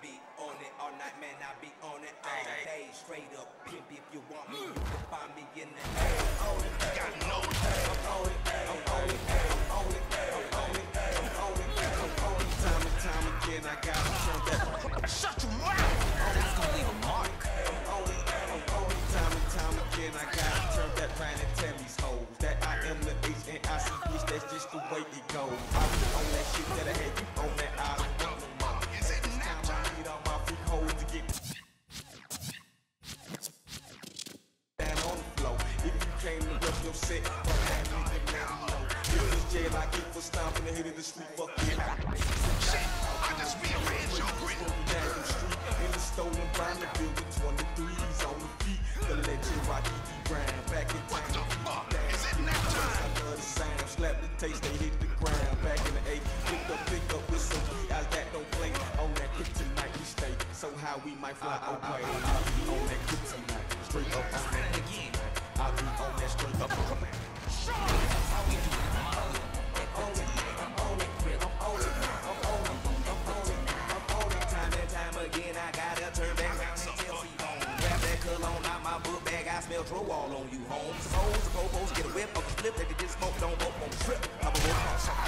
be on it all night, man, I be on it all day. Straight up pimp, if you want me, you can find me in the air. I'm on it, got no I'm on it, I'm on it, I'm on it, I'm on it, I'm on it, I'm on it. Time and time again, I gotta turn that. Shut your mouth! That's gonna leave a mark. I'm on it, I'm on it. Time and time again, I gotta turn that round and tell these hoes that I am the H and I see bitch, that's just the way it goes. I be on that shit that I had you on that I don't want no more. Is it now? I need all my freak hoes to get down on the floor. If you came to rep your set, fuck that nigga, let me know. If it's jail, I get for stomping the head of the street, fuck it. Shit, I just rearranged your grid. Down the street, in the stolen Bonner building, 23s on the feet. The legend Rocky D. Brown, back in What time. the fuck? Is it nap time? I love the sound, slap the taste, they hit the ground. Back in the 8, pick up with some guys that don't play. On that kryptonite we stay, so how we might fly away. I'll be on that kryptonite, straight up on that again. I'll be on that straight up on that. How we do it, I'm on it, I'm on it, I'm on it, I'm on it, I'm on it, I'm on it. Time and time again, I gotta turn back around and tell C-Bone. Grab that cologne out my book bag, I smell drywall on you, home. Suppose the go-go's get a whip of a flip that they just smoke, don't vote on the trip. I'm a wolf on shot,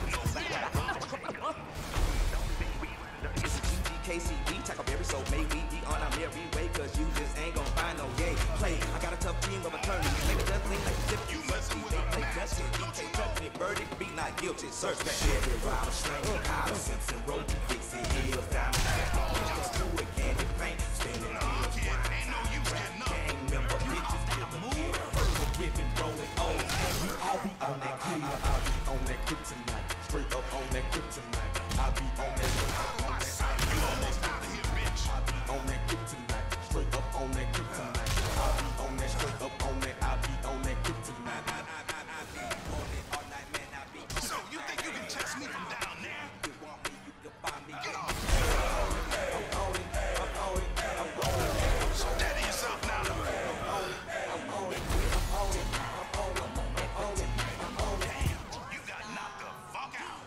it's a GGKCB, Tackleberry, so maybe be on our merry way, cause you just ain't gon' find no gay play. I got a tough team of attorneys, make it just clean like a tip. You messing with they a play master, justice, don't you touch me, verdict, be not guilty, search that Chevy, Robert, Slang, Kyle, Simpson, Road, Dixie, Hills, Diamond, just do it, candy paint, spinning wheels, Ain't no use getting up. gang member, bitches, get the move, whipping, rolling, oh, we all be on that kryptonite, I'll be on that kryptonite, straight up on that kryptonite, I'll be on that kryptonite, You almost out of here, bitch. I'll be on that kryptonite, straight up on that kryptonite, I'll be on that, straight up on that, I'll be on that kryptonite, I be on it all night, man, I be on it. So you think you can test me from down there? You want me, you can find me. Get off. I'm on it, I'm on it, I'm on it. Steady yourself now. I'm on it, I'm on it, I'm on it, I'm on it, I'm on it, I'm on it. Damn, you got knocked the fuck out.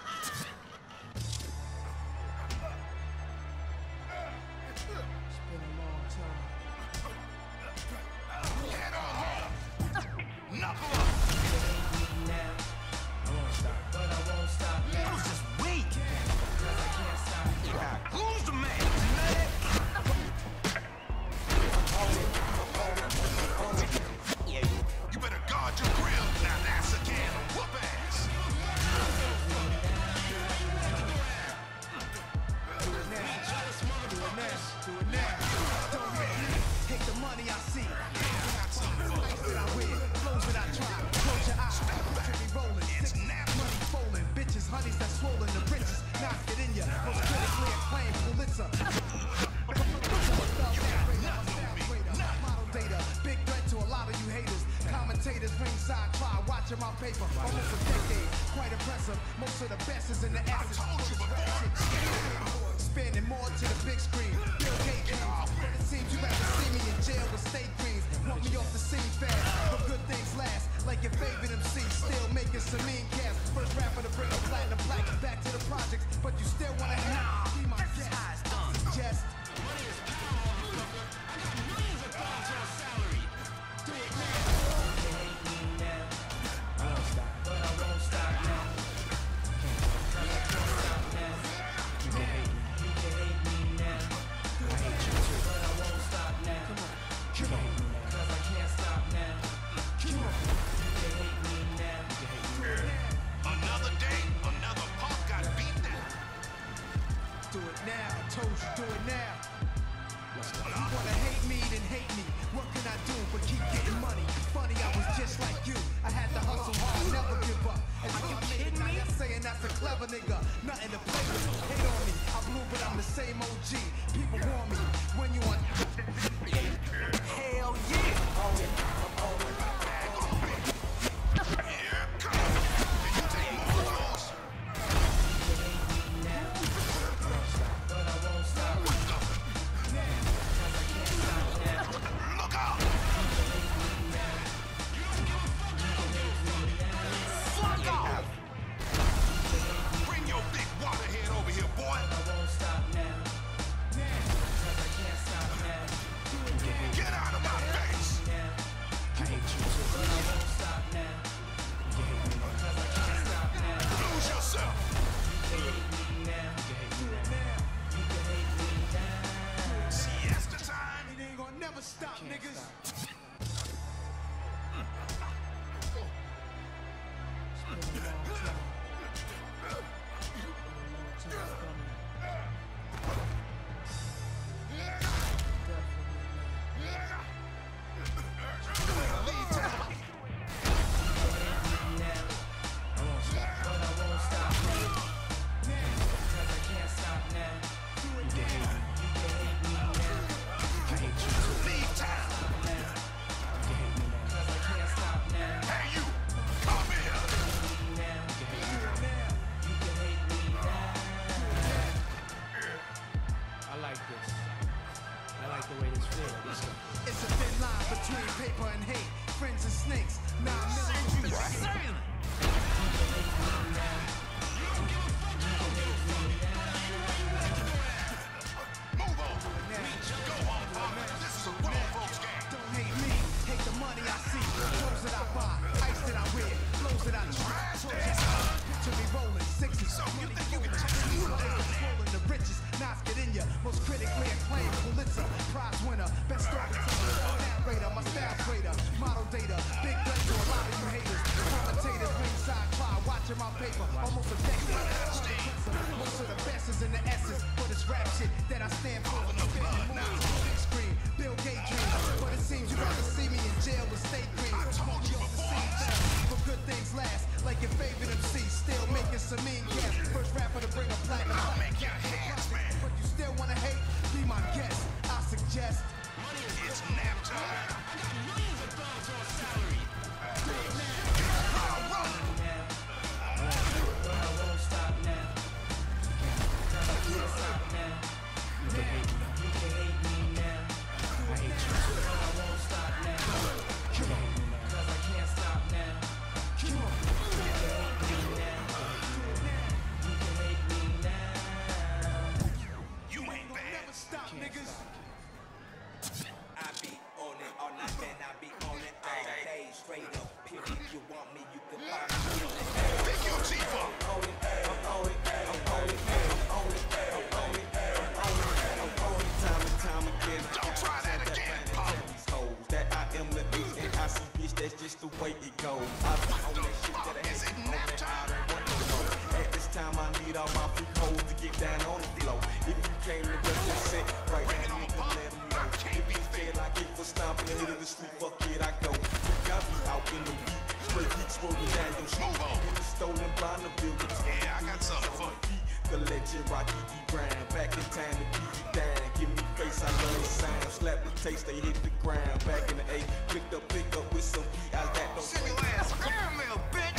It's been a long time. Head on home. Knuckle up. Now, I won't stop, but I won't stop now. Just wait. Cause I can't stop. Who's the man? You better guard your grill. Now that's a can of whoop ass. Do it now. Do it now. Don't hate the money I see. Ice that I wear, flows that I try. Close your eyes, picture me rolling. It's Sick nap. money falling. Bitches, honeys that swollen. The riches knock it in ya. Most critically acclaimed Pulitzer. Model data, big threat to a lot of you haters. Commentators ringside try watching my paper. Almost a decade, quite impressive. Most of the best is in the essence. told you before. Spending more to the big screen. Bill Gates, but it seems you rather see me in jail with state greens. Want me off the scene fast, but good things last. Like your favorite MC, still making some mean cash. First rapper to bring a platinum plaque back to the projects, but you still wanna have be my guest. Just Come niggas. It's a thin line between paper and hate, friends and snakes. 9 millimeters. Don't hate me, hate the money I see, clothes that I buy, ice that I wear, clothes that I try. To be rolling 60s, so you think you can touch me? Rolling the richest, Nas get in ya, most critically acclaimed Pulitzer Prize winner, best storyteller, narrator, my style trader, model data, big gun to a lot of you haters, commentators, ringside crowd, watching my paper, almost a decade. Most of the best is in the essence, but it's rap shit that I stand for. Big screen, Bill Gates dream, but it seems you'd rather see me in jail with state green. I told you off the scene fast, but good things last, like your favorite MC, still making some mean cash. First rapper to bring a platinum. I'll make your hands, man. But you still wanna hate? Be my guest. I suggest. It's nap time. That's just the way it goes. I be on that shit that I had on that I don't want no more. At this time I need all my free hoes to get down on the floor. If you came to represent right now, you can let them know. If you feel like it for stomping the hit of the street, fuck it, I go. Got me out in the beat, straight keep swirling down your street. In the stolen Bonneville, Yeah, I got something for you. the legend Rocky D. Brown, back in time to beat you down. Give me face, I love the sound. Slap the taste, they hit the ground. Back in the A, pick up with some heat. I got no Send your ass caramel, bitch.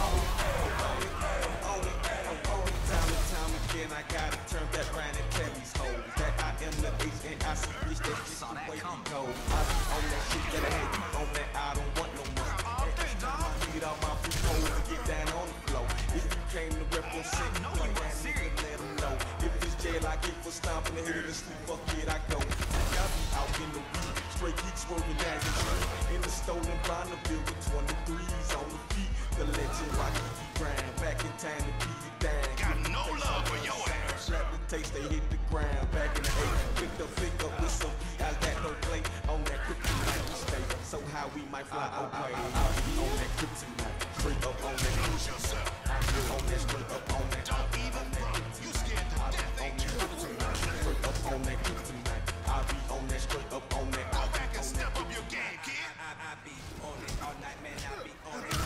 Time and time again, I gotta turn that round and tell these hoes that I am the ace and I see bitch, that's just the way it goes. I be on that shit that I hate, you on that I don't want no more. At this time I need all my free hoes to get down on the floor. If you came to represent, like that nigga, let them know. If it's jail, I get for stomping the hit of the street, fuck it, I go. I be out in the beat, straight keep swerving down the street. In the stolen Bonneville with 23s on the feet. The legend Rocky D. Brown, back in time to beat you down. Got no love for your ass. Slap the taste, they hit the ground. Back in the A, pick up with some heat. I got no play on that kryptonite we stay. So how we might fly away. I'll be on that kryptonite, straight up on that. Lose yourself. I'll be on that, straight up on that. Don't even run. You scared to death, ain't you? Straight up on that kryptonite. I'll be on that, straight up on that. Go back and step up your game, kid. I be on it all night, man. I be on it.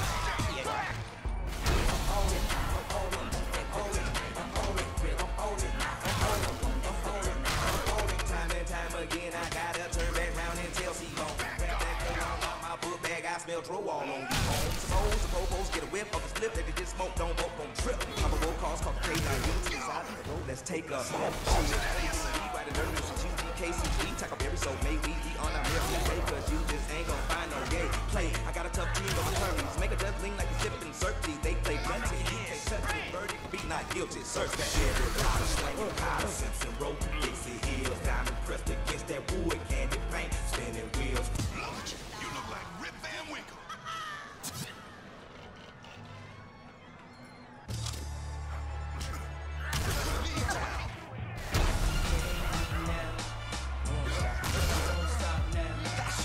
Time and time again, I gotta turn back round and tell C-Bone. Grab that thing on my book bag, I smell dro all on you. Suppose the popos get a whiff of a split, they just smoke, don't vote, don't trip. I'm a roll calls, call the K9, give it to the side of the road, let's take a smoke. Right in early, so UGKCG, tack up every soul, may we be on our mirror, cause you just ain't gonna find no gay play. I got a tough team of attorneys, make a judge lean like a sippin' certainty, they play plenty. Verdict, be not guilty, search that shit. Powder slinging, powder Simpson rope, Dixie Hills, diamond pressed against that wood, candy paint, spinning wheels. Look at you. You look like Rip Van Winkle. That's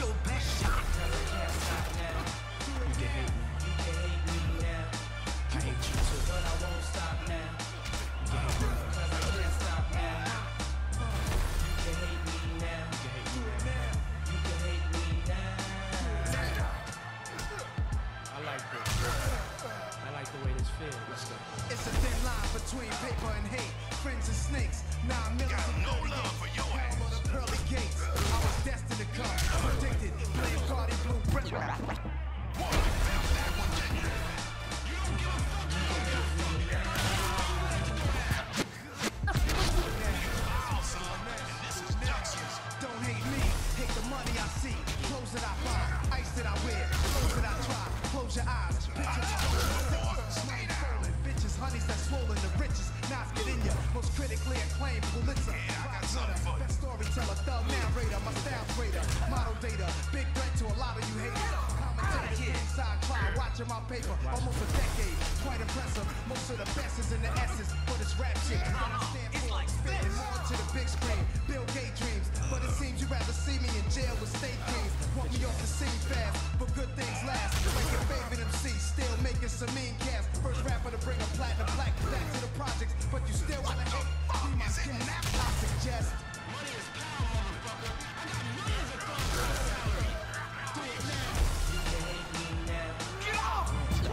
paper, almost a decade. Quite impressive. Most of the best is in the essence, but it's rap shit. It's like spitting more to the big screen. Bill Gates dreams, but it seems you'd rather see me in jail with state dreams. Want me off the scene fast, but good things last. Like your favorite MC, still making some mean cash. First rapper to bring a platinum plaque back to the projects, but you still wanna hate. Be my guest. I suggest. Money is power, motherfucker. I got millions of dollars. Do it now. You can hate me now. Get off!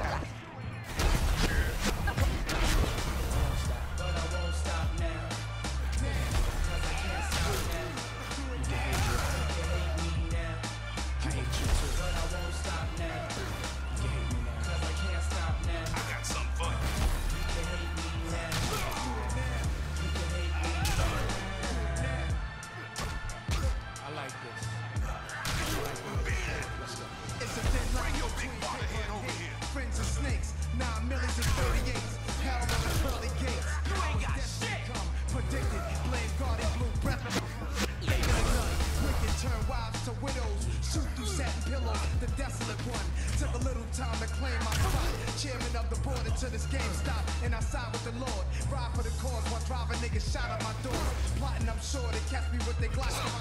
But I won't stop now. Cause I can't stop now. You can hate me now. I hate you too. But I won't stop now. You can hate me now. Cause I can't stop now. I got something for you. You can hate me now. You can hate me now. I like this. It's a thin line between paper and hate. Friends and snakes, 9 millions and 38s. Hell on the pearly gates. You ain't got shit. Come predicted, blame guarded blue breath. Fake and none. Wicked turn wives to widows. Shoot through satin pillows. The desolate one. Took a little time to claim my spot. Chairman of the board until this game stopped. And I side with the Lord. Ride for the cause while driving niggas shot at my door. Plotting, I'm sure they catch me with their Glocks.